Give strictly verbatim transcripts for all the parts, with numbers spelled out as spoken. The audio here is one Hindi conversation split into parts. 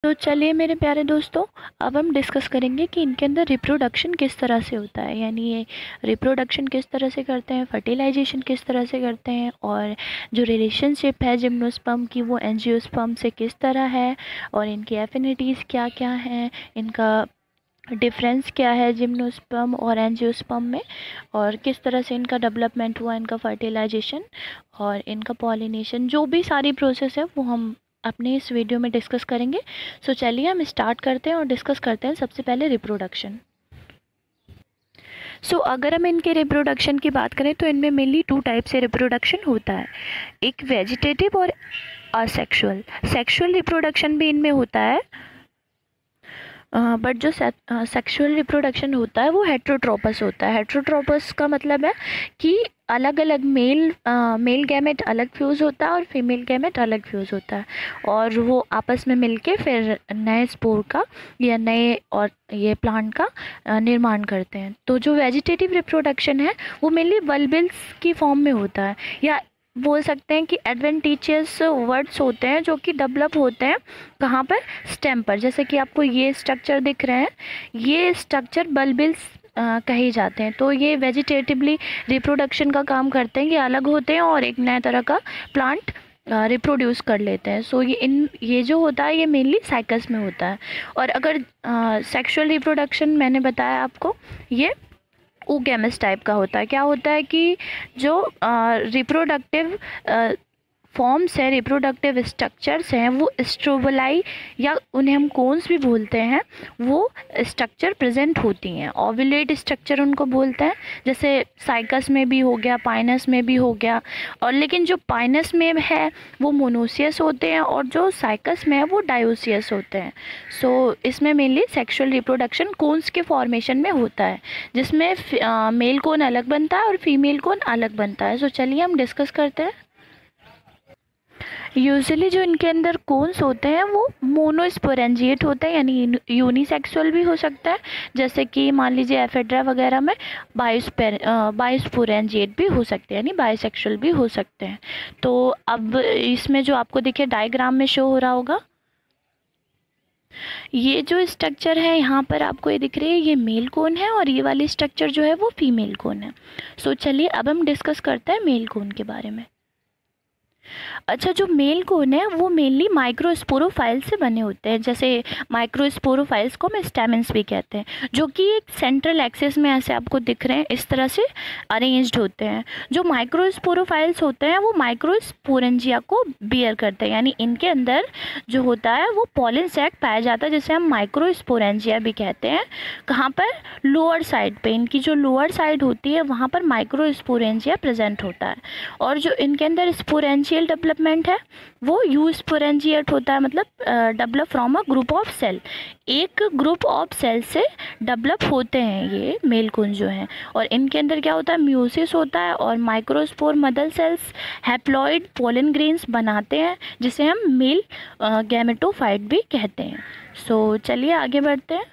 तो चलिए मेरे प्यारे दोस्तों, अब हम डिस्कस करेंगे कि इनके अंदर रिप्रोडक्शन किस तरह से होता है, यानी ये रिप्रोडक्शन किस तरह से करते हैं, फर्टिलाइजेशन किस तरह से करते हैं, और जो रिलेशनशिप है जिम्नोस्पर्म की वो एंजियोस्पर्म से किस तरह है, और इनकी एफिनिटीज़ क्या क्या हैं, इनका डिफरेंस क्या है जिम्नोस्पर्म और एंजियोस्पर्म में, और किस तरह से इनका डेवलपमेंट हुआ, इनका फर्टिलाइजेशन और इनका पॉलिनेशन, जो भी सारी प्रोसेस है वो हम अपने इस वीडियो में डिस्कस करेंगे। सो चलिए हम स्टार्ट करते हैं और डिस्कस करते हैं सबसे पहले रिप्रोडक्शन। सो so, अगर हम इनके रिप्रोडक्शन की बात करें तो इनमें मेनली टू टाइप से रिप्रोडक्शन होता है, एक वेजिटेटिव और असेक्सुअल। सेक्सुअल रिप्रोडक्शन भी इनमें होता है, बट uh, जो सेक्सुअल रिप्रोडक्शन होता है वो हेट्रोट्रोपस होता है। हेट्रोट्रोपस का मतलब है कि अलग अलग मेल मेल गैमेट अलग फ्यूज़ होता है और फीमेल गैमेट अलग फ्यूज़ होता है, और वो आपस में मिलके फिर नए स्पोर का या नए और ये प्लांट का uh, निर्माण करते हैं। तो जो वेजिटेटिव रिप्रोडक्शन है वो मेनली बल्बिल्स की फॉर्म में होता है, या बोल सकते हैं कि एडवेंटिशियस वर्ड्स होते हैं जो कि डेवलप होते हैं कहाँ पर, स्टेम पर। जैसे कि आपको ये स्ट्रक्चर दिख रहे हैं, ये स्ट्रक्चर बल्बिल्स कहे जाते हैं। तो ये वेजिटेटिवली रिप्रोडक्शन का काम करते हैं, ये अलग होते हैं और एक नए तरह का प्लांट रिप्रोड्यूस कर लेते हैं। सो ये इन ये जो होता है ये मेनली साइकस में होता है। और अगर सेक्सुअल रिप्रोडक्शन मैंने बताया आपको, ये oogamous टाइप का होता है। क्या होता है कि जो रिप्रोडक्टिव फॉर्म्स है, रिप्रोडक्टिव स्ट्रक्चर्स हैं, वो स्ट्रोबलाई या उन्हें हम कोन्स भी बोलते हैं, वो स्ट्रक्चर प्रेजेंट होती हैं। ओव्यूलेट स्ट्रक्चर उनको बोलते हैं, जैसे साइकस में भी हो गया, पाइनस में भी हो गया। और लेकिन जो पाइनस में है वो मोनोसियस होते हैं और जो साइकस में है वो डायोसियस होते हैं। सो so, इसमें मेनली सेक्सुअल रिप्रोडक्शन कोन्स के फॉर्मेशन में होता है, जिसमें मेल कोन अलग बनता है और फीमेल कोन अलग बनता है। सो so, चलिए हम डिस्कस करते हैं। यूजुअली जो इनके अंदर कोन्स होते हैं वो मोनोस्पोरेंजिएट होते हैं, यानी यूनिसेक्सुअल भी हो सकता है, जैसे कि मान लीजिए एफेड्रा वगैरह में बायोस्पेर बायोस्पोरेंजिएट भी हो सकते हैं, यानी बायोसेक्सुअल भी हो सकते हैं। तो अब इसमें जो आपको देखिए डायग्राम में शो हो रहा होगा, ये जो स्ट्रक्चर है यहाँ पर आपको ये दिख रही है, ये मेल कोन है और ये वाली स्ट्रक्चर जो है वो फीमेल कोन है। सो चलिए अब हम डिस्कस करते हैं मेल कोन के बारे में। अच्छा, जो मेल कोन है वो मेनली माइक्रोस्पोरोफाइल से बने होते हैं। जैसे माइक्रोस्पोरोफाइल्स को हम स्टैमेंस भी कहते हैं, जो कि एक सेंट्रल एक्सिस में ऐसे आपको दिख रहे हैं, इस तरह से अरेंज्ड होते हैं। जो माइक्रोस्पोरोफाइल्स होते हैं वो माइक्रोस्पोरेंजिया को बियर करते हैं, यानी इनके अंदर जो होता है वो पॉलन सैक पाया जाता है, जिसे हम माइक्रोस्पोरेंजिया भी कहते हैं। कहाँ पर? लोअर साइड पे, इनकी जो लोअर साइड होती है वहाँ पर माइक्रोस्पोरेंजिया प्रेजेंट होता है। और जो इनके अंदर स्पोरेंजियल डेवलपमेंट है वो यू स्पोरेंजिएट होता है, मतलब develop from a group of cell. एक ग्रुप ऑफ सेल से डेवलप होते हैं ये मेल कोन जो हैं। और इनके अंदर क्या होता है? म्यूसिस होता है और microspore mother cells haploid pollen grains बनाते हैं, जिसे हम मेल गैमेटोफाइट भी कहते हैं। सो so, चलिए आगे बढ़ते हैं।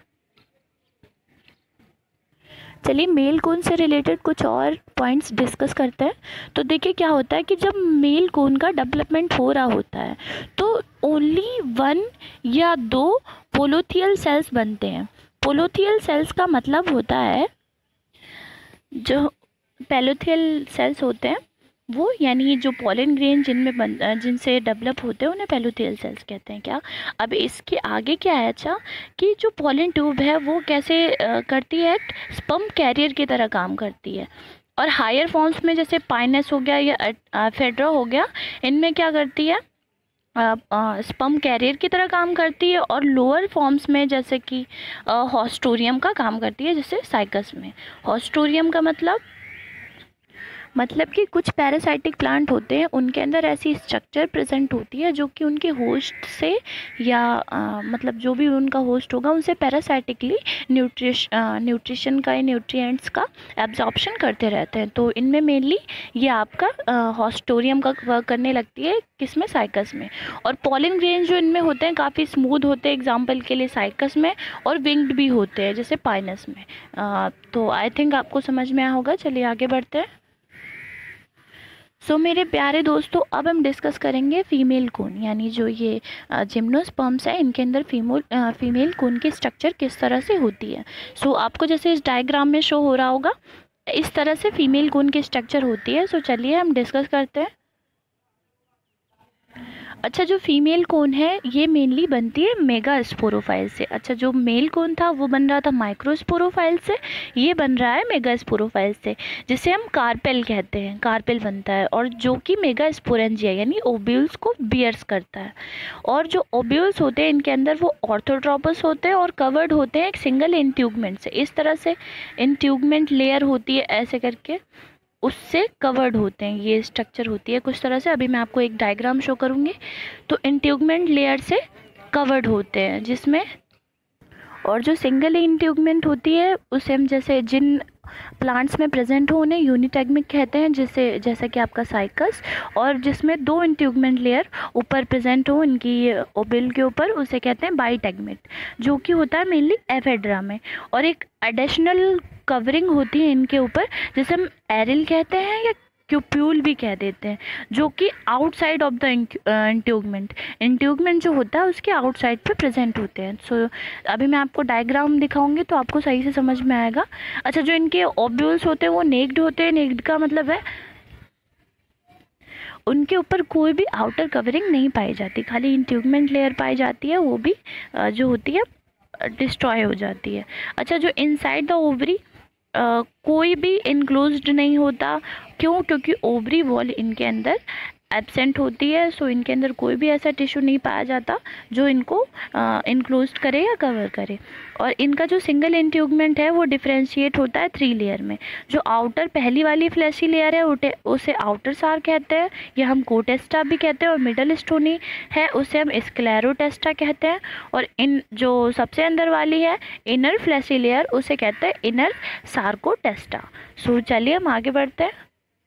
चलिए मेल कोन से रिलेटेड कुछ और पॉइंट्स डिस्कस करते हैं। तो देखिए क्या होता है कि जब मेल कोन का डेवलपमेंट हो रहा होता है तो ओनली वन या दो पोलोथियल सेल्स बनते हैं। पोलोथियल सेल्स का मतलब होता है, जो पेलोथियल सेल्स होते हैं वो, यानी जो पॉलन ग्रेन जिनमें बन जिनसे डेवलप होते हैं उन्हें पेलोथियल सेल्स कहते हैं। क्या अब इसके आगे क्या है? अच्छा, कि जो पॉलन ट्यूब है वो कैसे आ, करती है? स्पर्म कैरियर की तरह काम करती है। और हायर फॉर्म्स में जैसे पाइनस हो गया या फेड्रा हो गया, इनमें क्या करती है? स्पर्म कैरियर की तरह काम करती है। और लोअर फॉर्म्स में जैसे कि हॉस्टोरियम का काम करती है, जैसे साइकस में। हॉस्टोरियम का मतलब मतलब कि कुछ पैरासाइटिक प्लांट होते हैं, उनके अंदर ऐसी स्ट्रक्चर प्रेजेंट होती है जो कि उनके होस्ट से या आ, मतलब जो भी उनका होस्ट होगा उनसे पैरासाइटिकली न्यूट्रिश न्यूट्रिशन का या न्यूट्रिएंट्स का एब्जॉर्प्शन करते रहते हैं। तो इनमें मेनली ये आपका हॉस्टोरियम का वर्क करने लगती है, किसमें? साइकस में। और पॉलन ग्रेन जो इनमें होते हैं काफ़ी स्मूथ होते हैं, एग्जाम्पल के लिए साइकस में, और विंग्ड भी होते हैं जैसे पाइनस में। आ, तो आई थिंक आपको समझ में आया होगा। चलिए आगे बढ़ते हैं। सो so, मेरे प्यारे दोस्तों, अब हम डिस्कस करेंगे फीमेल कून, यानी जो ये जिम्नोस्पर्म्स है इनके अंदर फीमेल फीमेल कून की स्ट्रक्चर किस तरह से होती है। सो so, आपको जैसे इस डायग्राम में शो हो रहा होगा, इस तरह से फीमेल कून की स्ट्रक्चर होती है। सो so, चलिए हम डिस्कस करते हैं। अच्छा, जो फीमेल कोन है ये मेनली बनती है मेगा स्पोरोफाइल से। अच्छा, जो मेल कोन था वो बन रहा था माइक्रोस्पोरोफाइल से, ये बन रहा है मेगा स्पोरोफाइल से, जिसे हम कार्पेल कहते हैं। कार्पेल बनता है और जो कि मेगा स्पोरेंजिया यानी ओब्यूल्स को बियर्स करता है। और जो ओब्यूल्स होते हैं इनके अंदर वो ऑर्थोट्रोपस होते हैं और कवर्ड होते हैं एक सिंगल इंट्यूगमेंट से। इस तरह से इंट्यूगमेंट लेयर होती है, ऐसे करके उससे कवर्ड होते हैं। ये स्ट्रक्चर होती है कुछ तरह से। अभी मैं आपको एक डायग्राम शो करूँगी। तो इंट्यूगमेंट लेयर से कवर्ड होते हैं जिसमें, और जो सिंगल इंट्यूगमेंट होती है उसे हम जैसे जिन प्लांट्स में प्रेजेंट हो उन्हें यूनिटैगमिक कहते हैं, जिससे जैसा कि आपका साइकस, और जिसमें दो इंट्यूगमेंट लेयर ऊपर प्रेजेंट हो इनकी ओबिल के ऊपर, उसे कहते हैं बाईटैगमेंट, जो कि होता है मेनली एफेड्रा में। और एक एडिशनल कवरिंग होती है इनके ऊपर जिसे हम एरिल कहते हैं या क्यूप्यूल भी कह देते हैं, जो कि outside of the integument integument जो होता है उसके आउटसाइड पे प्रेजेंट होते हैं। सो so, अभी मैं आपको डायग्राम दिखाऊंगी तो आपको सही से समझ में आएगा। अच्छा, जो इनके ओब्यूल्स होते हैं वो नेक्ड होते हैं। नेक्ड का मतलब है उनके ऊपर कोई भी आउटर कवरिंग नहीं पाई जाती, खाली इंट्यूगमेंट लेयर पाई जाती है, वो भी जो होती है डिस्ट्रॉय हो जाती है। अच्छा, जो इनसाइड द ओवरी Uh, कोई भी इनक्लोज्ड नहीं होता। क्यों? क्योंकि ओवरी वॉल इनके अंदर एब्सेंट होती है। सो इनके अंदर कोई भी ऐसा टिश्यू नहीं पाया जाता जो इनको इनक्लोज्ड करे या कवर करे। और इनका जो सिंगल इंट्यूगमेंट है वो डिफ्रेंशिएट होता है थ्री लेयर में। जो आउटर पहली वाली फ्लैशी लेयर है उसे उसे आउटर सार कहते हैं, या हम कोटेस्टा भी कहते हैं। और मिडल स्टोनी है उसे हम स्क्लेरोटेस्टा कहते हैं। और इन जो सबसे अंदर वाली है इनर फ्लैशी लेयर उसे कहते हैं इनर सार्कोटेस्टा। सो चलिए हम आगे बढ़ते हैं।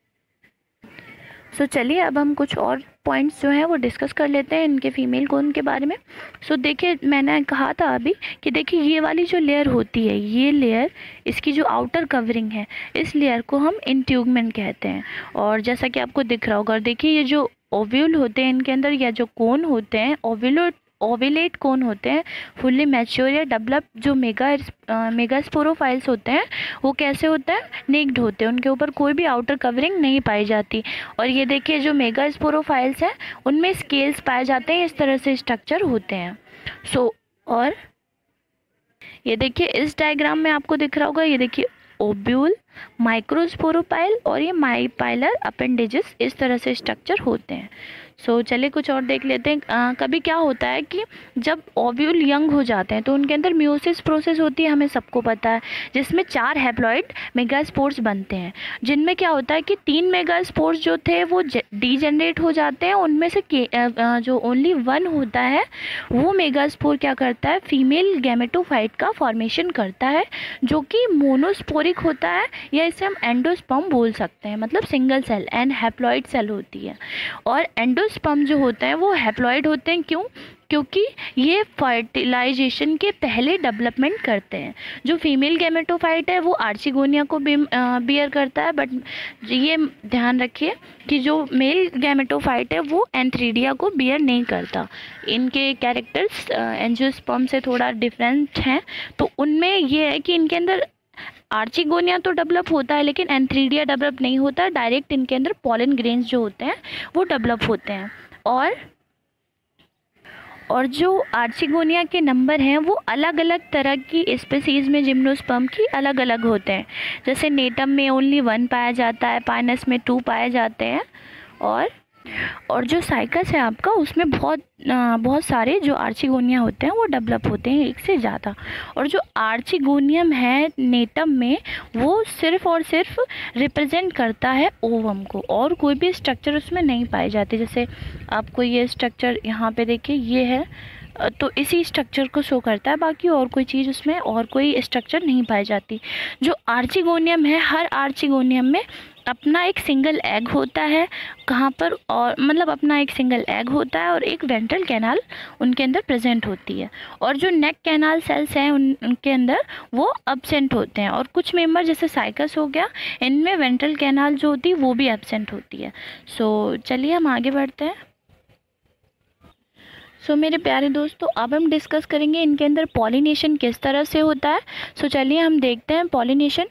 सो so, चलिए अब हम कुछ और पॉइंट्स जो हैं वो डिस्कस कर लेते हैं इनके फीमेल कोन के बारे में। सो so, देखिए, मैंने कहा था अभी कि देखिए ये वाली जो लेयर होती है, ये लेयर, इसकी जो आउटर कवरिंग है, इस लेयर को हम इंट्यूगमेंट कहते हैं। और जैसा कि आपको दिख रहा होगा, देखिए ये जो ओव्यूल होते हैं इनके अंदर, या जो कोन होते हैं ओव्यूलो ओविलेट कोन होते हैं, फुल्ली मैच्योर या डेवलप जो मेगा मेगास्पोरोफाइल्स होते हैं वो कैसे होते हैं? नेक्ड होते हैं, उनके ऊपर कोई भी आउटर कवरिंग नहीं पाई जाती। और ये देखिए जो मेगास्पोरोफाइल्स हैं उनमें स्केल्स पाए जाते हैं, इस तरह से स्ट्रक्चर होते हैं। सो so, और ये देखिए इस डायग्राम में आपको दिख रहा होगा, ये देखिए ओब्यूल, माइक्रोस्पोरोपाइल और ये माइपाइलर अपेंडेजेस, इस तरह से स्ट्रक्चर होते हैं। सो so, चलिए कुछ और देख लेते हैं। आ, कभी क्या होता है कि जब ओव्यूल यंग हो जाते हैं तो उनके अंदर म्यूसिस प्रोसेस होती है, हमें सबको पता है, जिसमें चार हैप्लॉइड मेगास्पोर्स बनते हैं, जिनमें क्या होता है कि तीन मेगास्पोर्स जो थे वो डीजेनरेट हो जाते हैं। उनमें से जो ओनली वन होता है वो मेगास्पोर क्या करता है? फीमेल गैमेटोफाइट का फॉर्मेशन करता है, जो कि मोनोस्पोरिक होता है, या इसे हम एंडोस्पर्म बोल सकते हैं, मतलब single cell and haploid cell होती है। और एंडोस्पर्म जो होते हैं वो हैप्लॉइड होते हैं। क्यों? क्योंकि ये फर्टिलाइजेशन के पहले डेवलपमेंट करते हैं। जो फीमेल गैमेटोफाइट है वो आर्चिगोनिया को बियर करता है, बट ये ध्यान रखिए कि जो मेल गैमेटोफाइट है वो एंथ्रीडिया को बियर नहीं करता। इनके कैरेक्टर्स एंजियोस्पर्म से थोड़ा डिफरेंट हैं। तो उनमें ये है कि इनके अंदर आर्चिगोनिया तो डेवलप होता है लेकिन एंथ्रीडिया डेवलप नहीं होता, डायरेक्ट इनके अंदर पॉलन ग्रेन्स जो होते हैं वो डेवलप होते हैं। और और जो आर्चिगोनिया के नंबर हैं वो अलग अलग तरह की स्पीसीज़ में जिम्नोस्पर्म की अलग अलग होते हैं। जैसे नेटम में ओनली वन पाया जाता है, पाइनस में टू पाए जाते हैं, और और जो साइकस है आपका उसमें बहुत बहुत सारे जो आर्चिगोनिया होते हैं वो डेवलप होते हैं, एक से ज़्यादा। और जो आर्चिगोनियम है नेटम में वो सिर्फ और सिर्फ रिप्रेजेंट करता है ओवम को, और कोई भी स्ट्रक्चर उसमें नहीं पाई जाती। जैसे आपको ये स्ट्रक्चर यहाँ पे देखिए, ये है, तो इसी स्ट्रक्चर को शो करता है, बाकी और कोई चीज़ उसमें और कोई स्ट्रक्चर नहीं पाई जाती। जो आर्चिगोनियम है, हर आर्चिगोनियम में अपना एक सिंगल एग होता है कहाँ पर, और मतलब अपना एक सिंगल एग होता है और एक वेंट्रल कैनाल उनके अंदर प्रेजेंट होती है। और जो नेक कैनाल सेल्स हैं उन उनके अंदर वो एब्सेंट होते हैं। और कुछ मेंबर जैसे साइकस हो गया, इनमें वेंट्रल कैनाल जो होती है वो भी एब्सेंट होती है। सो चलिए हम आगे बढ़ते हैं। सो so, मेरे प्यारे दोस्तों, अब हम डिस्कस करेंगे इनके अंदर पॉलिनेशन किस तरह से होता है। सो so, चलिए हम देखते हैं पॉलिनेशन।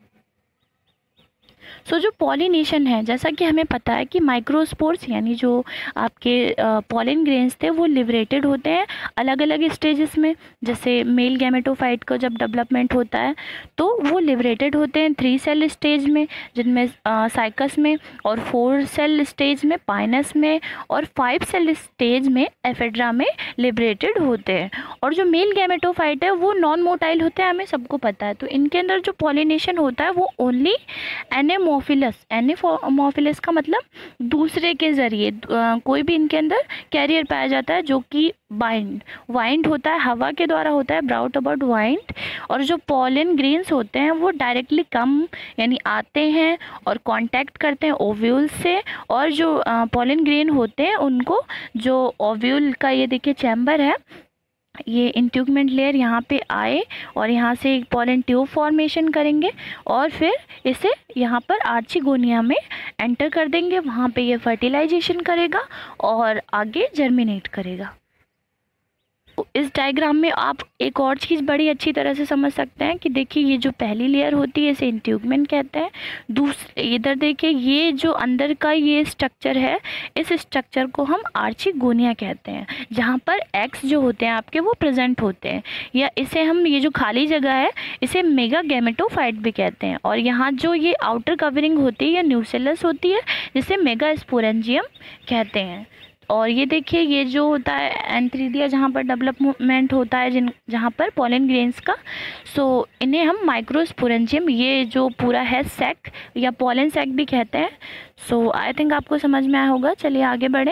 सो so, जो पॉलिनेशन है, जैसा कि हमें पता है कि माइक्रोस्पोर्स यानी जो आपके पॉलिन ग्रेन्स थे वो लिबरेटेड होते हैं अलग अलग स्टेजेस में। जैसे मेल गैमेटोफाइट का जब डेवलपमेंट होता है तो वो लिबरेटेड होते हैं थ्री सेल स्टेज में, जिनमें साइकस में, और फोर सेल स्टेज में पाइनस में, और फाइव सेल स्टेज में एफेड्रा में लिबरेटेड होते हैं। और जो मेल गैमेटोफाइट है वो नॉन मोटाइल होते हैं, हमें सबको पता है। तो इनके अंदर जो पॉलिनेशन होता है वो ओनली एनेमोफिलस, एनेमोफिलस का मतलब दूसरे के ज़रिए कोई भी इनके अंदर कैरियर पाया जाता है जो कि बाइंड वाइंड होता है, हवा के द्वारा होता है, ब्राउट अबाउट वाइंड। और जो पॉलन ग्रेन्स होते हैं वो डायरेक्टली कम यानी आते हैं और कांटेक्ट करते हैं ओव्यूल से। और जो पॉलन ग्रेन होते हैं उनको जो ओव्यूल का ये देखिए चैम्बर है, ये इंट्यूगमेंट लेयर यहाँ पे आए और यहाँ से एक पॉलन ट्यूब फॉर्मेशन करेंगे और फिर इसे यहाँ पर आर्चिगोनिया में एंटर कर देंगे। वहाँ पे ये फर्टिलाइजेशन करेगा और आगे जर्मिनेट करेगा। इस डायग्राम में आप एक और चीज़ बड़ी अच्छी तरह से समझ सकते हैं कि देखिए ये जो पहली लेयर होती है इसे इंट्यूगमेंट कहते हैं। दूसरे इधर देखिए ये जो अंदर का ये स्ट्रक्चर है, इस स्ट्रक्चर को हम आर्चिगोनिया कहते हैं, जहाँ पर एग्स जो होते हैं आपके वो प्रेजेंट होते हैं। या इसे हम ये जो खाली जगह है इसे मेगा गैमेटोफाइट भी कहते हैं। और यहाँ जो ये आउटर कवरिंग होती है या न्यूसेलस होती है जिसे मेगा स्पोरेंजियम कहते हैं। और ये देखिए ये जो होता है एंथ्रीडिया जहाँ पर डेवलपमेंट होता है जिन जहाँ पर पॉलन ग्रेन्स का, सो इन्हें हम माइक्रोस्पोरेंजियम, ये जो पूरा है सैक या पॉलन सैक भी कहते हैं। सो आई थिंक आपको समझ में आया होगा। चलिए आगे बढ़े।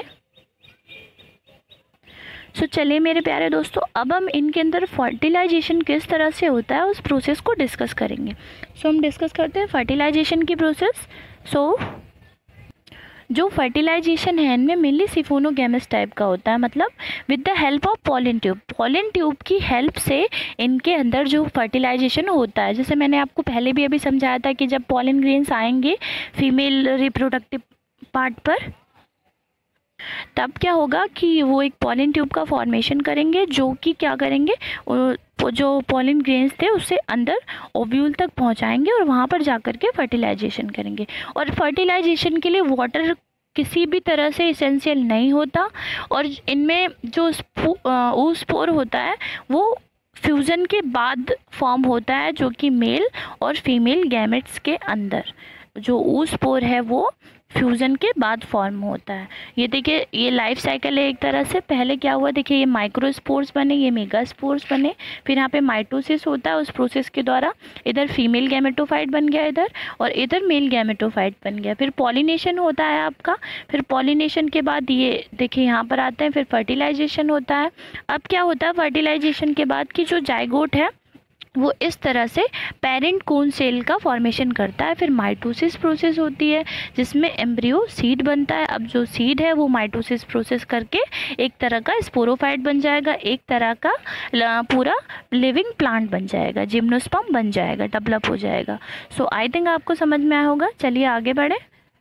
सो so, चलिए मेरे प्यारे दोस्तों, अब हम इनके अंदर फर्टिलाइजेशन किस तरह से होता है उस प्रोसेस को डिस्कस करेंगे। सो so, हम डिस्कस करते हैं फर्टिलाइजेशन की प्रोसेस। सो so, जो फर्टिलाइजेशन है इनमें मेनली सिफोनोगैमस टाइप का होता है, मतलब with the help of pollen tube. Pollen tube की हेल्प से इनके अंदर जो फर्टिलाइजेशन होता है, जैसे मैंने आपको पहले भी अभी समझाया था कि जब पॉलन ग्रेन्स आएंगे फीमेल रिप्रोडक्टिव पार्ट पर, तब क्या होगा कि वो एक पॉलन ट्यूब का फॉर्मेशन करेंगे जो कि क्या करेंगे, जो पॉलन ग्रेन्स थे उससे अंदर ओव्यूल तक पहुंचाएंगे और वहाँ पर जाकर के फर्टिलाइजेशन करेंगे। और फर्टिलाइजेशन के लिए वाटर किसी भी तरह से इसेंशियल नहीं होता। और इनमें जो oospore होता है वो फ्यूज़न के बाद फॉर्म होता है, जो कि मेल और फीमेल गैमेट्स के अंदर जो oospore है वो फ्यूज़न के बाद फॉर्म होता है। ये देखिए ये लाइफ साइकिल है एक तरह से। पहले क्या हुआ, देखिए ये माइक्रोस्पोर्स बने, ये मेगास्पोर्स बने, फिर यहाँ पे माइटोसिस होता है, उस प्रोसेस के द्वारा इधर फीमेल गैमेटोफाइट बन गया इधर, और इधर मेल गैमेटोफाइट बन गया। फिर पॉलिनेशन होता है आपका, फिर पॉलिनेशन के बाद ये देखिए यहाँ पर आते हैं, फिर फर्टिलाइजेशन होता है। अब क्या होता है फर्टिलाइजेशन के बाद की जो जाइगोट है वो इस तरह से पेरेंट कोन सेल का फॉर्मेशन करता है। फिर माइटोसिस प्रोसेस होती है जिसमें एम्ब्रियो सीड बनता है। अब जो सीड है वो माइटोसिस प्रोसेस करके एक तरह का स्पोरोफाइट बन जाएगा, एक तरह का पूरा लिविंग प्लांट बन जाएगा, जिम्नोस्पर्म बन जाएगा, डेवलप हो जाएगा। सो आई थिंक आपको समझ में आया होगा। चलिए आगे बढ़े।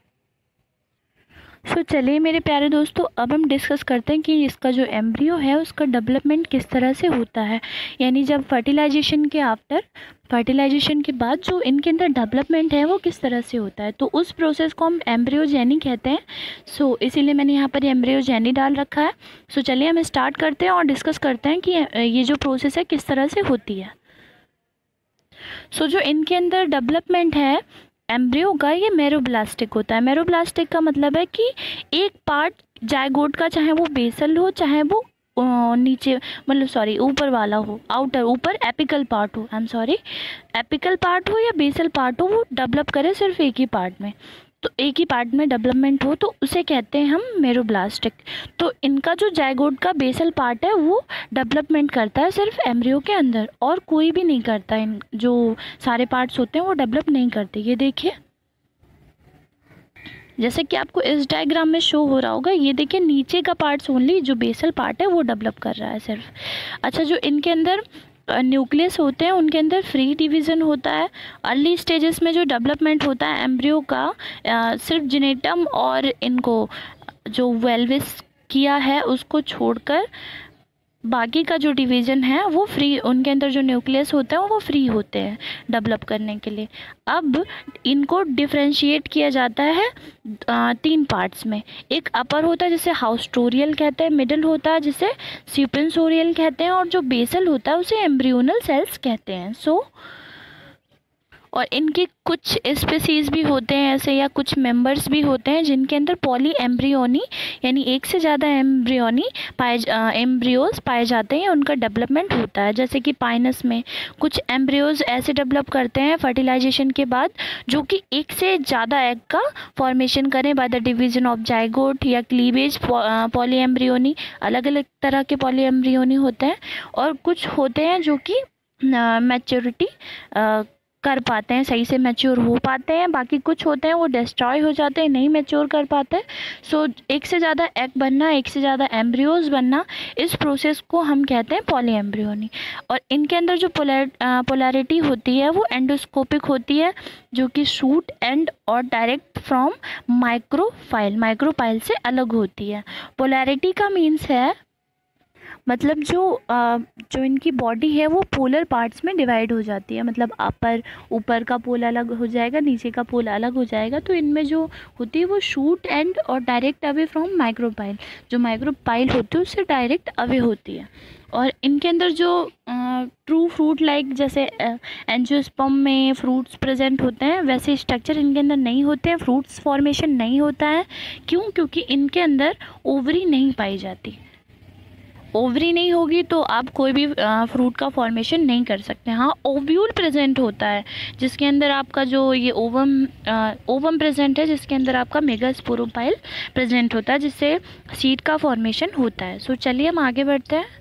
सो so, चलिए मेरे प्यारे दोस्तों, अब हम डिस्कस करते हैं कि इसका जो एम्ब्रियो है उसका डेवलपमेंट किस तरह से होता है। यानी जब फर्टिलाइजेशन के आफ्टर, फर्टिलाइजेशन के बाद जो इनके अंदर डेवलपमेंट है वो किस तरह से होता है, तो उस प्रोसेस को हम एम्ब्रियोजेनी कहते हैं। सो so, इसीलिए मैंने यहाँ पर एम्ब्रियोजेनी डाल रखा है। सो so, चलिए हम स्टार्ट करते हैं और डिस्कस करते हैं कि ये जो प्रोसेस है किस तरह से होती है। सो so, जो इनके अंदर डेवलपमेंट है एम्ब्रियो का, ये मेरोब्लास्टिक होता है। मेरोब्लास्टिक का मतलब है कि एक पार्ट जाइगोट का, चाहे वो बेसल हो चाहे वो नीचे मतलब सॉरी ऊपर वाला हो, आउटर ऊपर एपिकल पार्ट हो, I am sorry apical part हो या बेसल पार्ट हो, वो डेवलप करे सिर्फ एक ही पार्ट में, तो एक ही पार्ट में डेवलपमेंट हो तो उसे कहते हैं हम मेरोब्लास्टिक। तो इनका जो जाइगोट का बेसल पार्ट है वो डेवलपमेंट करता है सिर्फ एम्ब्रियो के अंदर, और कोई भी नहीं करता। इन जो सारे पार्ट्स होते हैं वो डेवलप नहीं करते। ये देखिए जैसे कि आपको इस डायग्राम में शो हो रहा होगा, ये देखिए नीचे का पार्ट्स ओनली, जो बेसल पार्ट है वो डेवलप कर रहा है सिर्फ। अच्छा, जो इनके अंदर न्यूक्लियस होते हैं उनके अंदर फ्री डिवीज़न होता है। अर्ली स्टेजेस में जो डेवलपमेंट होता है एम्ब्रियो का, आ, सिर्फ जेनेटम और इनको जो वेल्विस किया है उसको छोड़कर बाकी का जो डिवीज़न है वो फ्री, उनके अंदर जो न्यूक्लियस होता है वो फ्री होते हैं डेवलप करने के लिए। अब इनको डिफरेंशिएट किया जाता है आ, तीन पार्ट्स में। एक अपर होता है जिसे हाउस्टोरियल कहते हैं, मिडल होता है जिसे स्यूपेंसोरियल कहते हैं, और जो बेसल होता है उसे एम्ब्रियोनल सेल्स कहते हैं। सो so, और इनके कुछ स्पीसीज़ भी होते हैं ऐसे, या कुछ मेंबर्स भी होते हैं जिनके अंदर पॉली एम्ब्रियोनी यानी एक से ज़्यादा एम्ब्रियोनी पाए एम्ब्रियोज पाए जाते हैं, उनका डेवलपमेंट होता है। जैसे कि पाइनस में कुछ एम्ब्रियोज ऐसे डेवलप करते हैं फर्टिलाइजेशन के बाद जो कि एक से ज़्यादा एग का फॉर्मेशन करें by the division of zygote या क्लीवेज। पॉली एम्ब्रियोनी अलग अलग तरह के पॉली एम्ब्रियोनी होते हैं, और कुछ होते हैं जो कि मैच्योरिटी कर पाते हैं, सही से मैच्योर हो पाते हैं। बाकी कुछ होते हैं वो डिस्ट्रॉय हो जाते हैं, नहीं मैच्योर कर पाते। सो एक से ज़्यादा एग बनना, एक से ज़्यादा एम्ब्रियोज बनना, इस प्रोसेस को हम कहते हैं पॉली एम्ब्रियोनी। और इनके अंदर जो पोलर पोलैरिटी होती है वो एंडोस्कोपिक होती है, जो कि शूट एंड और डायरेक्ट फ्रॉम माइक्रोफाइल माइक्रोपाइल से अलग होती है। पोलैरिटी का मीन्स है मतलब जो आ, जो इनकी बॉडी है वो पोलर पार्ट्स में डिवाइड हो जाती है, मतलब अपर ऊपर का पोल अलग हो जाएगा, नीचे का पोल अलग हो जाएगा। तो इनमें जो होती है वो शूट एंड और डायरेक्ट अवे फ्रॉम माइक्रोपाइल, जो माइक्रोपाइल होती है उससे डायरेक्ट अवे होती है। और इनके अंदर जो ट्रू फ्रूट लाइक जैसे एंजियोस्पर्म में फ्रूट्स प्रेजेंट होते हैं, वैसे स्ट्रक्चर इनके अंदर नहीं होते हैं, फ्रूट्स फॉर्मेशन नहीं होता है। क्यों? क्योंकि इनके अंदर ओवरी नहीं पाई जाती। ओवरी नहीं होगी तो आप कोई भी फ्रूट का फॉर्मेशन नहीं कर सकते। हाँ, ओव्यूल प्रेजेंट होता है जिसके अंदर आपका जो ये ओवम ओवम प्रेजेंट है, जिसके अंदर आपका मेगास्पोरोपाइल प्रेजेंट होता है, जिससे सीड का फॉर्मेशन होता है। सो चलिए हम आगे बढ़ते हैं।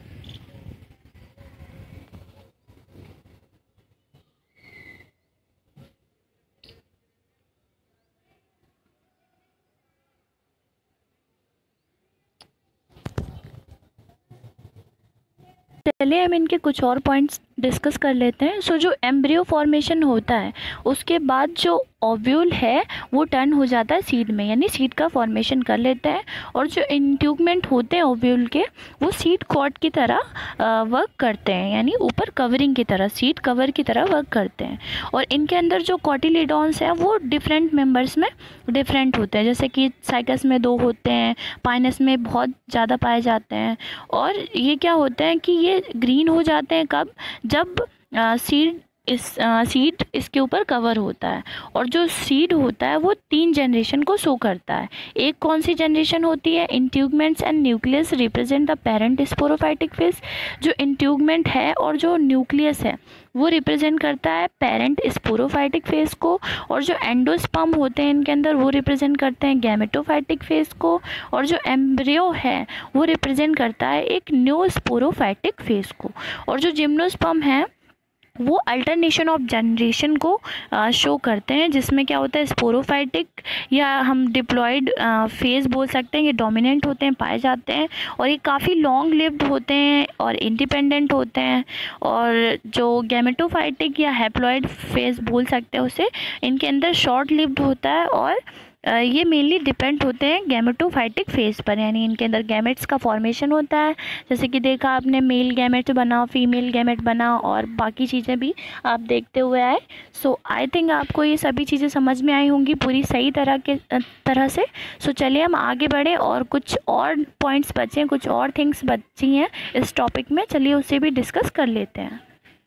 चलिए हम इनके कुछ और पॉइंट्स डिस्कस कर लेते हैं। सो so, जो एम्ब्रियो फॉर्मेशन होता है उसके बाद जो ओव्यूल है वो टर्न हो जाता है सीड में, यानी सीड का फॉर्मेशन कर लेते हैं। और जो इंट्यूबमेंट होते हैं ओव्यूल के वो सीड कॉट की तरह वर्क करते हैं, यानी ऊपर कवरिंग की तरह, सीड कवर की तरह वर्क करते हैं। और इनके अंदर जो कॉटिलिडॉन्स हैं वो डिफरेंट मेंबर्स में डिफरेंट होते हैं, जैसे कि साइकस में दो होते हैं, पाइनस में बहुत ज़्यादा पाए जाते हैं। और ये क्या होते हैं कि ये ग्रीन हो जाते हैं कब? जब सीड इस सीड इसके ऊपर कवर होता है। और जो सीड होता है वो तीन जनरेशन को शो करता है। एक कौन सी जनरेशन होती है? Integuments and nucleus represent the parent sporophytic phase. जो इंट्यूगमेंट है और जो न्यूक्लियस है वो रिप्रेजेंट करता है पेरेंट स्पोरोफाइटिक फेज को, और जो एंडोस्पर्म होते हैं इनके अंदर वो रिप्रेजेंट करते हैं गैमेटोफाइटिक फेज को, और जो एम्ब्रियो है वो रिप्रेजेंट करता है एक न्यू स्पोरोफाइटिक फेज को। और जो जिम्नोस्पर्म है वो अल्टरनेशन ऑफ जनरेशन को शो करते हैं, जिसमें क्या होता है स्पोरोफाइटिक या हम डिप्लॉयड फेज बोल सकते हैं, ये डोमिनेंट होते हैं, पाए जाते हैं। और ये काफ़ी लॉन्ग लिव्ड होते हैं और इंडिपेंडेंट होते हैं। और जो गैमेटोफाइटिक या हैप्लॉयड फेज बोल सकते हैं उसे, इनके अंदर शॉर्ट लिव्ड होता है, और ये मेनली डिपेंड होते हैं गैमेटोफाइटिक फेज पर, यानी इनके अंदर गैमेट्स का फॉर्मेशन होता है। जैसे कि देखा आपने मेल गैमेट बना, फीमेल गैमेट बना, और बाकी चीज़ें भी आप देखते हुए आए। सो आई थिंक आपको ये सभी चीज़ें समझ में आई होंगी पूरी सही तरह के तरह से। सो so, चलिए हम आगे बढ़े, और कुछ और पॉइंट्स बचे हैं, कुछ और थिंग्स बची हैं इस टॉपिक में, चलिए उसे भी डिस्कस कर लेते हैं।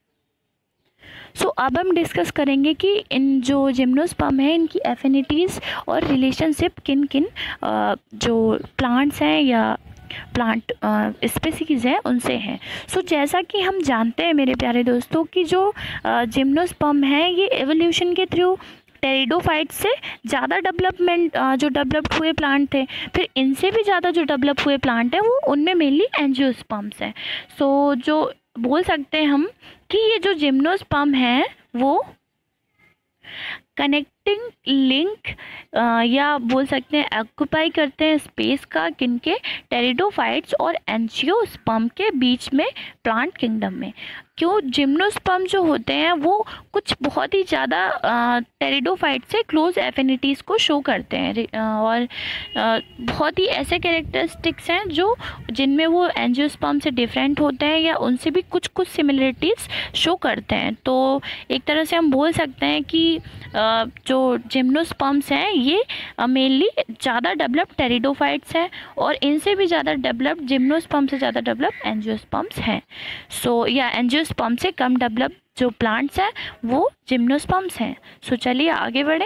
सो so, अब हम डिस्कस करेंगे कि इन जो जिम्नोस्पर्म है इनकी एफिनिटीज़ और रिलेशनशिप किन किन जो प्लांट्स हैं या प्लांट स्पीसीज़ हैं उनसे हैं। सो so, जैसा कि हम जानते हैं मेरे प्यारे दोस्तों कि जो जिम्नोस्पर्म है ये एवोल्यूशन के थ्रू टेरिडोफाइट से ज़्यादा डेवलपमेंट जो डेवलप्ड हुए प्लांट थे, फिर इनसे भी ज़्यादा जो डेवलप हुए प्लांट हैं वो उनमें मेनली एंजियोस्पर्म्स हैं। सो so, जो बोल सकते हैं हम कि ये जो जिम्नोस्पर्म है वो कनेक्टिंग लिंक या बोल सकते हैं ऑक्यूपाई करते हैं स्पेस का किनके, टेरिडोफाइट्स और एंजियोस्पर्म के बीच में प्लांट किंगडम में। क्यों? जिम्नोस्पर्म जो होते हैं वो कुछ बहुत ही ज़्यादा टेरिडोफाइट से क्लोज एफिनिटीज़ को शो करते हैं और आ, बहुत ही ऐसे कैरेक्टरिस्टिक्स हैं जो जिनमें वो एंजियोस्पर्म से डिफरेंट होते हैं या उनसे भी कुछ कुछ सिमिलरिटीज़ शो करते हैं। तो एक तरह से हम बोल सकते हैं कि आ, जो जिम्नोस्पर्म्स हैं ये मेनली ज़्यादा डेवलप्ड टेरिडोफाइट्स हैं और इनसे भी ज़्यादा डेवलप्ड जिम्नोस्पर्म से ज़्यादा डेवलप्ड एंजियोस्पर्म्स हैं। सो या एंजियोस्पर्म से कम डेवलप जो प्लांट्स हैं वो जिम्नोस्पर्म्स हैं। सो चलिए आगे बढ़े।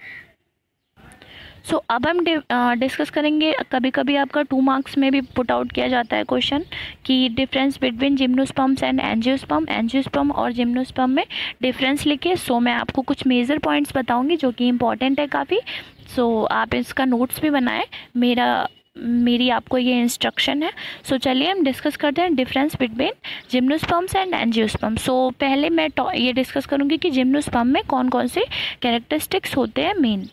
सो so, अब हम डिस्कस करेंगे, कभी कभी आपका टू मार्क्स में भी पुट आउट किया जाता है क्वेश्चन कि difference between gymnosperms and angiosperm, angiosperm और जिम्नोस्पर्म में डिफरेंस लिखे। सो so, मैं आपको कुछ मेजर पॉइंट्स बताऊंगी जो कि इम्पॉर्टेंट है काफ़ी। सो so, आप इसका नोट्स भी बनाएं, मेरा मेरी आपको ये इंस्ट्रक्शन है। सो so, चलिए हम डिस्कस करते हैं difference between gymnosperms and angiosperm. So पहले मैं ये डिस्कस करूँगी कि जिम्नोस्पर्म में कौन कौन से कैरेक्टरिस्टिक्स होते हैं मेन।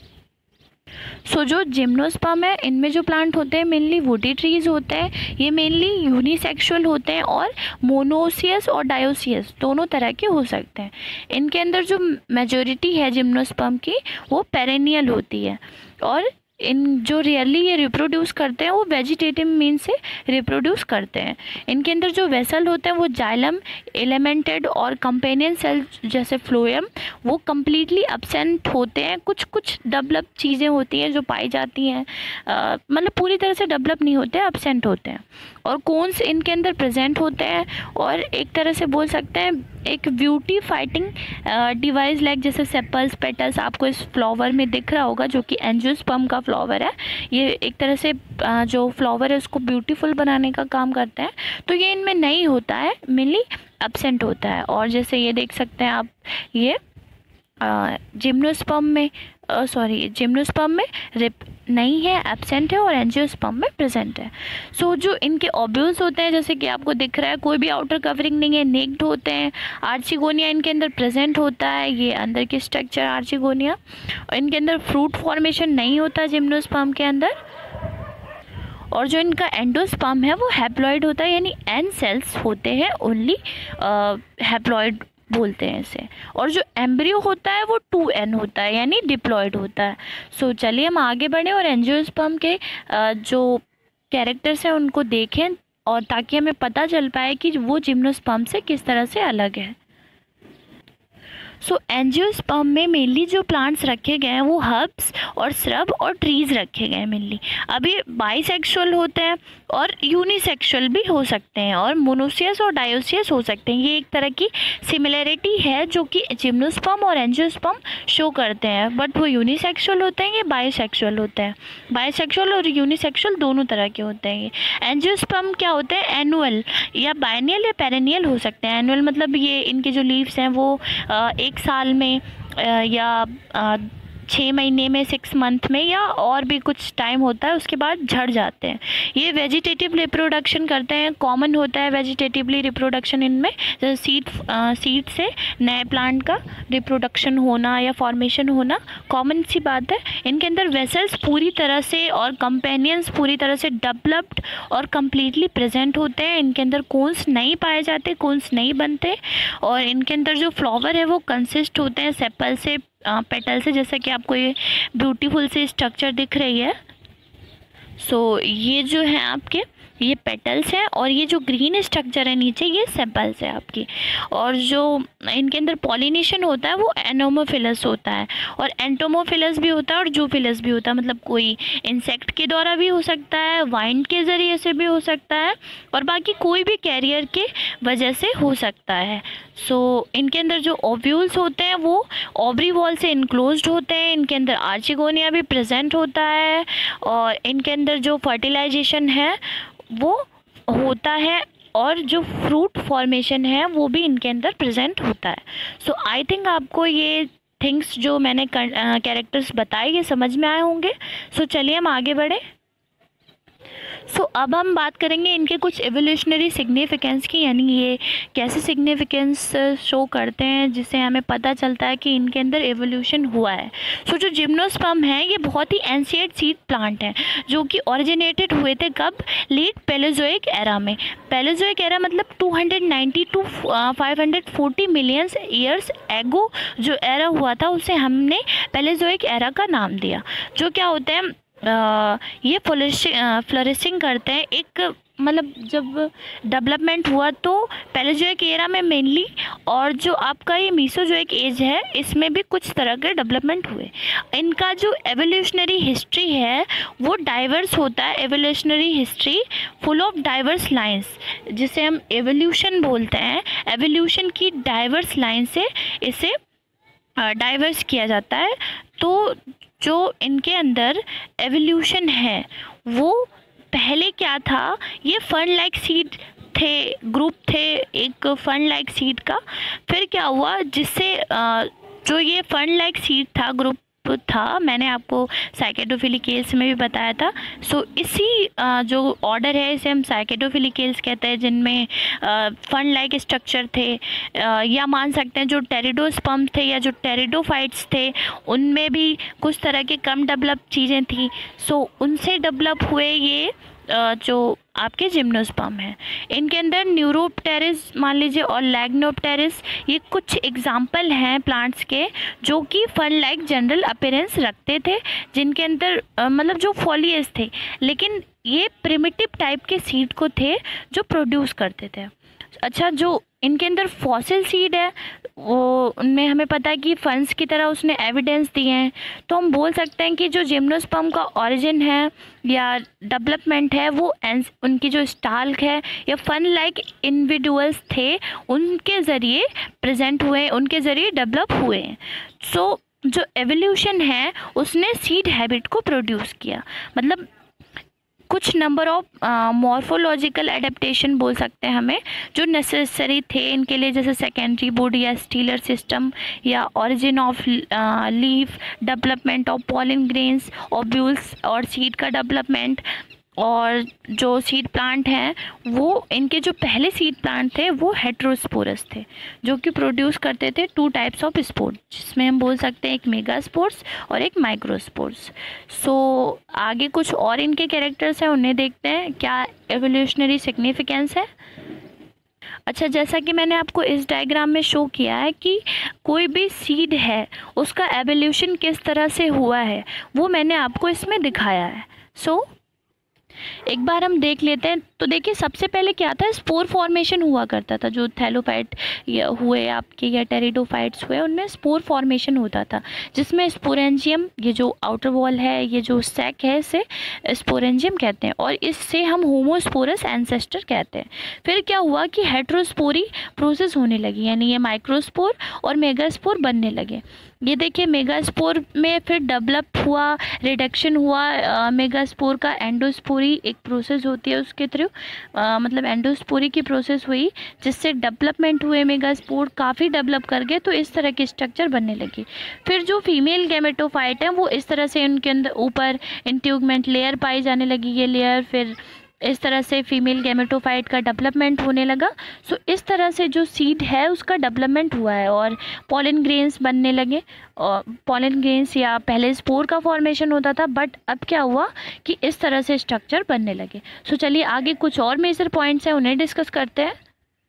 सो so, जो जिम्नोस्पर्म है इनमें जो प्लांट होते हैं मेनली वुडी ट्रीज होते हैं। ये मेनली यूनिसेक्सुअल होते हैं और मोनोसियस और डायोसियस दोनों तरह के हो सकते हैं। इनके अंदर जो मेजॉरिटी है जिम्नोस्पर्म की वो पेरेनियल होती है और इन जो रियरली ये रिप्रोड्यूस करते हैं वो वेजिटेटिव मीन से रिप्रोड्यूस करते हैं। इनके अंदर जो वेसल होते हैं वो जाइलम, एलिमेंटेड और कंपेनियन सेल जैसे फ्लोएम वो कम्प्लीटली एब्सेंट होते हैं। कुछ कुछ डेवलप चीज़ें होती हैं जो पाई जाती हैं, मतलब पूरी तरह से डेवलप नहीं होते, एब्सेंट होते हैं। और कोन्स इनके अंदर प्रेजेंट होते हैं और एक तरह से बोल सकते हैं एक ब्यूटी फाइटिंग डिवाइस लाइक जैसे सेपल्स, पेटल्स आपको इस फ्लावर में दिख रहा होगा जो कि एंजियोस्पर्म का फ्लावर है। ये एक तरह से जो फ्लावर है उसको ब्यूटीफुल बनाने का काम करता है। तो ये इनमें नहीं होता है, मेनली एब्सेंट होता है। और जैसे ये देख सकते हैं आप, ये जिम्नोस्पर्म में सॉरी जिम्नोस्पर्म में रिप नहीं है, एब्सेंट है, और एंजियोस्पर्म में प्रेजेंट है। सो so, जो इनके ओब्यूल्स होते हैं जैसे कि आपको दिख रहा है, कोई भी आउटर कवरिंग नहीं है, नेक्ड होते हैं। आर्चिगोनिया इनके अंदर प्रेजेंट होता है, ये अंदर की स्ट्रक्चर आर्चिगोनिया। इनके अंदर फ्रूट फॉर्मेशन नहीं होता जिम्नोस्पर्म के अंदर। और जो इनका एंडोस्पर्म है वो हैप्लॉइड होता है, यानी एन सेल्स होते हैं ओनली, हैप्लॉइड बोलते हैं इसे। और जो एम्ब्रियो होता है वो टू एन होता है, यानी डिप्लॉयड होता है। सो so, चलिए हम आगे बढ़ें और एंजियोस्पर्म के जो कैरेक्टर्स हैं उनको देखें और ताकि हमें पता चल पाए कि वो जिम्नोस्पर्म से किस तरह से अलग है। सो एंजियोस्पर्म में मेनली जो प्लांट्स रखे गए हैं वो हर्ब्स और श्रब और ट्रीज़ रखे गए हैं मेनली। अब ये बाइसेक्सुअल होते हैं और यूनिसेक्सुअल भी हो सकते हैं और मोनोसियस और डायोसियस हो सकते हैं। ये एक तरह की सिमिलरिटी है जो कि जिम्नोस्पर्म और एंजियोस्पर्म शो करते हैं, बट वो यूनिसेक्सुअल होते हैं, ये बाइसेक्सुअल होते हैं। बाइसेक्सुअल और यूनिसेक्सुअल दोनों तरह के होते हैं। ये एंजियोस्पर्म क्या होते हैं, एनुअल या बायनियल या पेरेनियल हो सकते हैं। एनुअल मतलब ये इनके जो लीव्स हैं वो एक एक साल में या छः महीने में, सिक्स मंथ में, या और भी कुछ टाइम होता है उसके बाद झड़ जाते हैं। ये वेजिटेटिव रिप्रोडक्शन करते हैं, कॉमन होता है वेजिटेटिवली रिप्रोडक्शन इनमें, जैसे सीड सीड से नए प्लांट का रिप्रोडक्शन होना या फॉर्मेशन होना कॉमन सी बात है। इनके अंदर वेसल्स पूरी तरह से और कंपेनियंस पूरी तरह से डेवलप्ड और कम्प्लीटली प्रेजेंट होते हैं। इनके अंदर कोन्स नहीं पाए जाते, कोन्स नहीं बनते। और इनके अंदर जो फ्लावर है वो कंसिस्ट होते हैं सेपल से, पेटल से, जैसे कि आपको ये ब्यूटीफुल से स्ट्रक्चर दिख रही है। सो so, ये जो है आपके ये पेटल्स हैं और ये जो ग्रीन स्ट्रक्चर है नीचे ये सेपल्स है आपकी। और जो इनके अंदर पॉलिनेशन होता है वो एनोमोफिलस होता है और एंटोमोफिलस भी होता है और जूफिलस भी होता है। मतलब कोई इंसेक्ट के द्वारा भी हो सकता है, वाइंड के ज़रिए से भी हो सकता है और बाकी कोई भी कैरियर के वजह से हो सकता है। सो so, इनके अंदर जो ओव्यूल्स होते हैं वो ओवरी वॉल से इनक्लोज्ड होते हैं। इनके अंदर आर्चिगोनिया भी प्रेजेंट होता है और इनके अंदर जो फर्टिलाइजेशन है वो होता है और जो फ्रूट फॉर्मेशन है वो भी इनके अंदर प्रेजेंट होता है। सो आई थिंक आपको ये थिंग्स जो मैंने कैरेक्टर्स बताए ये समझ में आए होंगे। सो so, चलिए हम आगे बढ़े। सो so, अब हम बात करेंगे इनके कुछ एवोल्यूशनरी सिग्निफिकेंस की, यानी ये कैसे सिग्निफिकेंस शो करते हैं जिससे हमें पता चलता है कि इनके अंदर एवोल्यूशन हुआ है। सो so, जो जिम्नोस्पर्म है ये बहुत ही एंशिएंट सीड प्लांट हैं जो कि ओरिजिनेटेड हुए थे कब, लेट पैलेजोइक एरा में। पैलेजोइक एरा मतलब two hundred ninety two five hundred forty millions years ago जो एरा हुआ था उसे हमने पैलेजोइक एरा का नाम दिया। जो क्या होता है, Uh, ये फ्लोरिशिंग फ्लोरिशिंग करते हैं, एक मतलब जब डेवलपमेंट हुआ तो पैलेजोइक एरा में मेनली, और जो आपका ये मीसोजोइक एज है इसमें भी कुछ तरह के डेवलपमेंट हुए। इनका जो एवोल्यूशनरी हिस्ट्री है वो डाइवर्स होता है, evolutionary history full of diverse lines, जिसे हम एवोल्यूशन बोलते हैं। एवोल्यूशन की डाइवर्स लाइन से इसे डाइवर्स किया जाता है। तो जो इनके अंदर एवोल्यूशन है वो पहले क्या था, ये फर्न लाइक सीड थे, ग्रुप थे एक फर्न लाइक सीड का। फिर क्या हुआ, जिससे जो ये फर्न लाइक सीड था, ग्रुप था, मैंने आपको साइकेडोफिलिकेल्स में भी बताया था। सो इसी जो ऑर्डर है इसे हम साइकेडोफिलिकेल्स कहते हैं, जिनमें फर्न लाइक स्ट्रक्चर थे, या मान सकते हैं जो टेरिडोस्पर्म थे या जो टेरिडोफाइट्स थे उनमें भी कुछ तरह के कम डेवलप चीज़ें थी। सो उनसे डेवलप हुए ये जो आपके जिम्नोस्पर्म हैं। इनके अंदर न्यूरोप्टेरिस मान लीजिए और लैग्नोप्टेरिस, ये कुछ एग्जाम्पल हैं प्लांट्स के जो कि फन लाइक जनरल अपीयरेंस रखते थे, जिनके अंदर मतलब जो फॉलियस थे, लेकिन ये प्रिमिटिव टाइप के सीड को थे जो प्रोड्यूस करते थे। अच्छा, जो इनके अंदर फॉसिल सीड है वो उनमें हमें पता है कि फंस की तरह उसने एविडेंस दिए हैं। तो हम बोल सकते हैं कि जो जिम्नोस्पर्म का ओरिजिन है या डेवलपमेंट है वो उनकी जो स्टाल्क है या फन लाइक इंडिविजुअल्स थे उनके ज़रिए प्रेजेंट हुए, उनके ज़रिए डेवलप हुए हैं। सो जो एवोल्यूशन है उसने सीड हैबिट को प्रोड्यूस किया, मतलब कुछ नंबर ऑफ मॉर्फोलॉजिकल एडेप्टेशन बोल सकते हैं हमें जो नेसेसरी थे इनके लिए, जैसे सेकेंडरी वुड या स्टीलर सिस्टम या origin of leaf, development of pollen grains, ovules और सीड का डेवलपमेंट। और जो सीड प्लांट हैं वो इनके जो पहले सीड प्लांट थे वो हेट्रोस्पोरस थे जो कि प्रोड्यूस करते थे टू टाइप्स ऑफ स्पोर्स, जिसमें हम बोल सकते हैं एक मेगास्पोर्स और एक माइक्रोस्पोर्स। सो आगे कुछ और इनके कैरेक्टर्स हैं, उन्हें देखते हैं क्या एवोल्यूशनरी सिग्निफिकेंस है। अच्छा, जैसा कि मैंने आपको इस डायग्राम में शो किया है कि कोई भी सीड है उसका एवोल्यूशन किस तरह से हुआ है वो मैंने आपको इसमें दिखाया है। सो so, एक बार हम देख लेते हैं। तो देखिए, सबसे पहले क्या था, स्पोर फॉर्मेशन हुआ करता था। जो थैलोफाइट हुए आपके या टेरिडोफाइट्स हुए उनमें स्पोर फॉर्मेशन होता था, जिसमें स्पोरेंजियम, ये जो आउटर वॉल है, ये जो सैक है, इसे स्पोरेंजियम कहते हैं और इससे हम होमोस्पोरस एंसेस्टर कहते हैं। फिर क्या हुआ कि हेट्रोस्पोरी प्रोसेस होने लगी, यानी ये माइक्रोस्पोर और मेगास्पोर बनने लगे। ये देखिए, मेगास्पोर में फिर डेवलप हुआ, रिडक्शन हुआ मेगास्पोर का, एंडोस्पोरी एक प्रोसेस होती है उसके थ्रू, मतलब एंडोस्पोरी की प्रोसेस हुई जिससे डेवलपमेंट हुए मेगास्पोर, काफ़ी डेवलप कर गए तो इस तरह की स्ट्रक्चर बनने लगी। फिर जो फीमेल गैमेटोफाइट है वो इस तरह से उनके अंदर ऊपर इंट्यूगमेंट लेयर पाई जाने लगी, ये लेयर, फिर इस तरह से फीमेल गैमेटोफाइट का डेवलपमेंट होने लगा। सो इस तरह से जो सीड है उसका डेवलपमेंट हुआ है और पॉलन ग्रेन्स बनने लगे। और पॉलन ग्रेन्स या पहले स्पोर का फॉर्मेशन होता था, बट अब क्या हुआ कि इस तरह से स्ट्रक्चर बनने लगे। सो चलिए आगे कुछ और मेजर पॉइंट्स हैं उन्हें डिस्कस करते हैं।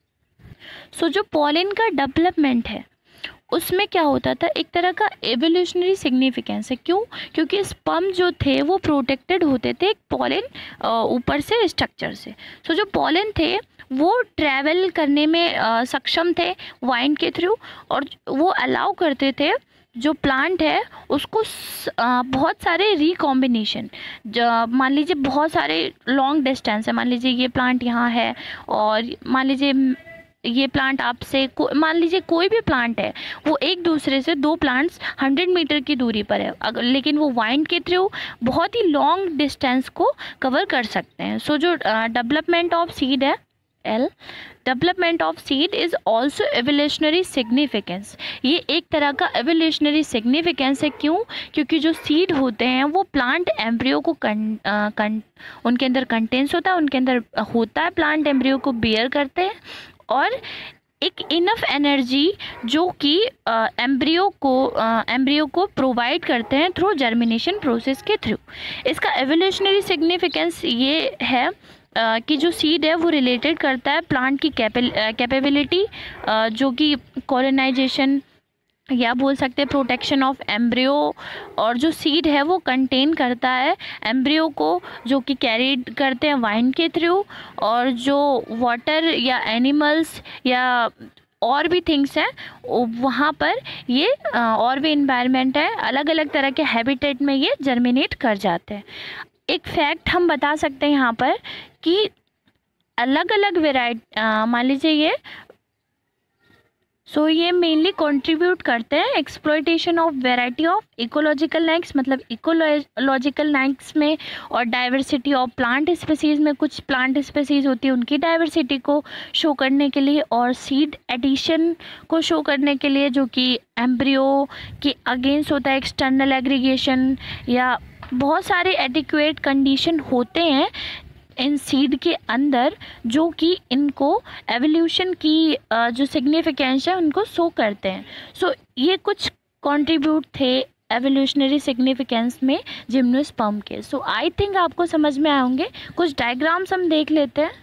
सो जो पॉलन का डेवलपमेंट है उसमें क्या होता था, एक तरह का एवोल्यूशनरी सिग्निफिकेंस है। क्यों? क्योंकि स्पर्म जो थे वो प्रोटेक्टेड होते थे एक पॉलन ऊपर से स्ट्रक्चर से। सो जो पॉलन थे वो ट्रैवल करने में आ, सक्षम थे वाइंड के थ्रू, और वो अलाउ करते थे जो प्लांट है उसको आ, बहुत सारे रिकॉम्बिनेशन, मान लीजिए बहुत सारे लॉन्ग डिस्टेंस है, मान लीजिए ये प्लांट यहाँ है और मान लीजिए ये प्लांट आपसे को, मान लीजिए कोई भी प्लांट है वो एक दूसरे से दो प्लांट्स हंड्रेड मीटर की दूरी पर है, अगर लेकिन वो वाइंड के थ्रू बहुत ही लॉन्ग डिस्टेंस को कवर कर सकते हैं। सो जो डेवलपमेंट ऑफ सीड है L. Development of seed is also evolutionary significance, ये एक तरह का एवोल्यूशनरी सिग्निफिकेंस है। क्यों? क्योंकि जो सीड होते हैं वो प्लांट एम्ब्रियो को कं, आ, कं, उनके अंदर कंटेंस होता है, उनके अंदर होता है, प्लांट एम्ब्रियो को बियर करते हैं और एक इनफ एनर्जी जो कि एम्ब्रियो को एम्ब्रियो को प्रोवाइड करते हैं थ्रू जर्मिनेशन प्रोसेस के थ्रू। इसका एवोल्यूशनरी सिग्निफिकेंस ये है Uh, कि जो सीड है वो रिलेटेड करता है प्लांट की कैपेबिलिटी uh, जो कि कॉलोनाइजेशन या बोल सकते हैं प्रोटेक्शन ऑफ एम्ब्रियो, और जो सीड है वो कंटेन करता है एम्ब्रियो को जो कि कैरीड करते हैं वाइन के थ्रू, और जो वाटर या एनिमल्स या और भी थिंग्स हैं वहाँ पर ये और भी इन्वायरमेंट है, अलग अलग तरह के हैबिटेट में ये जर्मिनेट कर जाते हैं। एक फैक्ट हम बता सकते हैं यहाँ पर कि अलग अलग वेराइटी मान लीजिए ये सो so, ये मेनली कंट्रीब्यूट करते हैं exploitation of variety of ecological niches, मतलब इकोलॉजिकल नेक्स में और डाइवर्सिटी ऑफ प्लांट स्पीसीज में कुछ प्लांट स्पीसीज होती है उनकी डाइवर्सिटी को शो करने के लिए, और सीड एडिशन को शो करने के लिए जो कि एम्ब्रियो के अगेंस्ट होता है, एक्सटर्नल एग्रीगेशन या बहुत सारे एडिक्वेट कंडीशन होते हैं इन सीड के अंदर जो कि इनको एवोल्यूशन की जो सिग्निफिकेंस है उनको शो करते हैं। सो so, ये कुछ कंट्रीब्यूट थे एवोल्यूशनरी सिग्निफिकेंस में जिम्नोस्पर्म के। सो आई थिंक आपको समझ में आए होंगे। कुछ डायग्राम्स हम देख लेते हैं।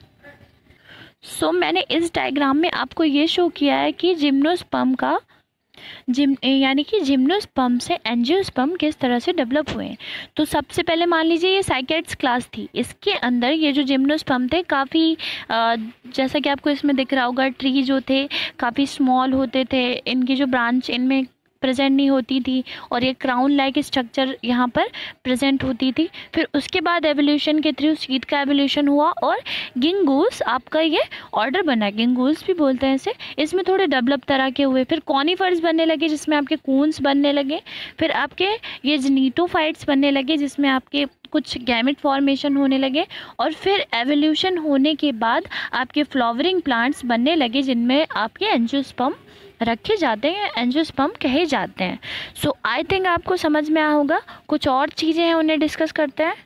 सो so, मैंने इस डायग्राम में आपको ये शो किया है कि जिम्नोस्पर्म का जिम यानी कि जिम्नोस्पर्म से एंजियोस्पर्म किस तरह से डेवलप हुए हैं। तो सबसे पहले मान लीजिए ये साइकेड्स क्लास थी, इसके अंदर ये जो जिम्नोस्पर्म थे काफ़ी जैसा कि आपको इसमें दिख रहा होगा ट्री जो थे काफ़ी स्मॉल होते थे, इनकी जो ब्रांच इनमें प्रेजेंट नहीं होती थी और ये क्राउन लाइक स्ट्रक्चर यहाँ पर प्रेजेंट होती थी। फिर उसके बाद एवोल्यूशन के थ्रू सीड का एवोल्यूशन हुआ और गिंगूस आपका ये ऑर्डर बना, गिंगूस भी बोलते हैं इसे, इसमें थोड़े डेवलप तरह के हुए। फिर कॉनिफर्स बनने लगे जिसमें आपके कून्स बनने लगे। फिर आपके ये जनीटोफाइट्स बनने लगे जिसमें आपके कुछ गैमेट फॉर्मेशन होने लगे। और फिर एवोल्यूशन होने के बाद आपके फ्लावरिंग प्लांट्स बनने लगे जिनमें आपके एंजियोस्पर्म रखे जाते हैं, एंजियोस्पर्म कहे जाते हैं। सो आई थिंक आपको समझ में आया होगा। कुछ और चीज़ें हैं उन्हें डिस्कस करते हैं।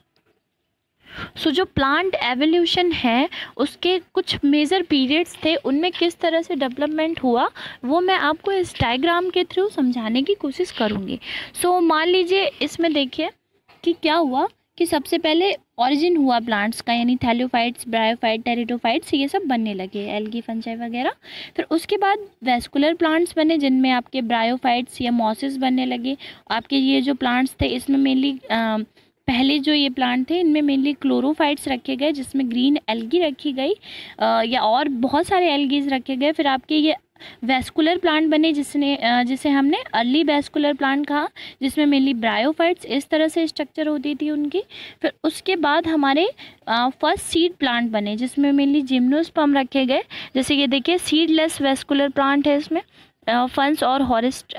सो so, जो प्लांट एवोल्यूशन है उसके कुछ मेजर पीरियड्स थे, उनमें किस तरह से डेवलपमेंट हुआ वो मैं आपको इस डायग्राम के थ्रू समझाने की कोशिश करूँगी। सो so, मान लीजिए इसमें देखिए कि क्या हुआ कि सबसे पहले ओरिजिन हुआ प्लांट्स का, यानी थैलियोफाइट्स, ब्रायोफाइट, टेरिडोफाइट्स ये सब बनने लगे, एल्गी, फंजाई वगैरह। फिर उसके बाद वेस्कुलर प्लांट्स बने जिनमें आपके ब्रायोफाइट्स या मॉसेस बनने लगे। आपके ये जो प्लांट्स थे इसमें मेनली पहले जो ये प्लांट थे इनमें मेनली क्लोरोफाइट्स रखे गए जिसमें ग्रीन एल्गी रखी गई या और बहुत सारे एल्गीज रखे गए। फिर आपके ये वेस्कुलर प्लांट बने जिसने जिसे हमने अर्ली वेस्कुलर प्लांट कहा जिसमें मेनली ब्रायोफाइट्स इस तरह से स्ट्रक्चर होती थी उनकी। फिर उसके बाद हमारे फर्स्ट सीड प्लांट बने जिसमें मेनली जिम्नोस्पर्म रखे गए। जैसे ये देखिए सीडलेस वेस्कुलर प्लांट है, इसमें फंस और हॉरिस्ट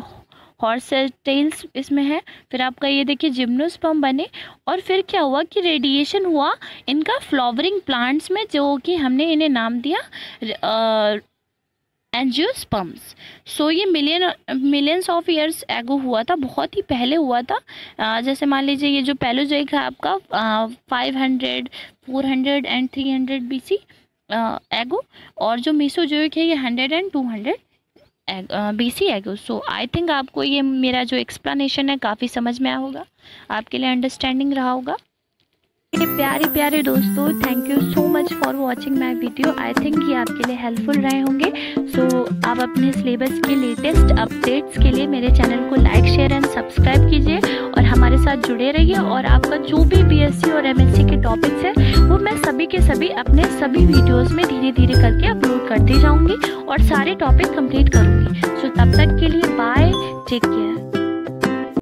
हॉर्सेटेल्स इसमें है। फिर आपका ये देखिए जिम्नोस्पर्म बने। और फिर क्या हुआ कि रेडिएशन हुआ इनका फ्लावरिंग प्लांट्स में जो कि हमने इन्हें नाम दिया आ, एंजियोस्पर्म्स। सो ये million millions of years ago हुआ था, बहुत ही पहले हुआ था। uh, जैसे मान लीजिए ये जो पैलोजोइक है आपका five hundred, four hundred and three hundred B C ago, और जो मेसोजोइक है ये hundred and two hundred B C ago. So I think आपको ये मेरा जो एक्सप्लेनेशन है काफ़ी समझ में आया होगा, आपके लिए अंडरस्टैंडिंग रहा होगा। प्यारे प्यारे दोस्तों, thank you so much for watching my video. I think ये आपके लिए हेल्पफुल रहे होंगे। सो so, आप अपने सिलेबस के लेटेस्ट अपडेट्स के लिए मेरे चैनल को लाइक, शेयर एंड सब्सक्राइब कीजिए और हमारे साथ जुड़े रहिए। और आपका जो भी बीएससी और एमएससी के टॉपिक्स हैं वो मैं सभी के सभी अपने सभी वीडियोज़ में धीरे धीरे करके अपलोड करती जाऊँगी और सारे टॉपिक कंप्लीट करूँगी। सो so, तब तक के लिए बाय, टेक केयर।